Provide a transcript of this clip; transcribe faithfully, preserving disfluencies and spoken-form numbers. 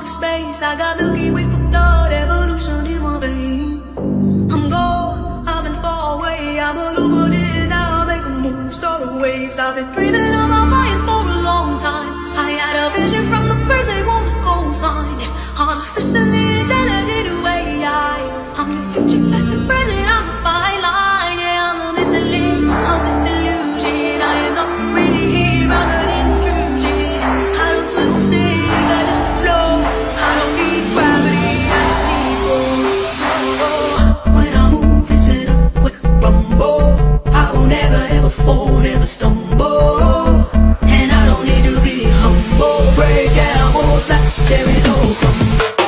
outer space. I got Milky Way for blood, evolution in my veins. I'm gone, I've been far away. I'm illuminated now, make a move, start the waves. I've been breathing on my fire for a long time. I had a vision from the birds, they want the coastline. Artificially intelligent way, I, I'm your future, past and present, I'm a fine line. Yeah, I'm a missing link of this illusion. I am not really here, I'm an intrusion. I don't swim or sink, I just flow. I don't need gravity, I just need flow. When I move, it's in a quick rumble. I won't ever, ever fall, never stumble. And I don't need to be humble. Break down walls like there is no crumble.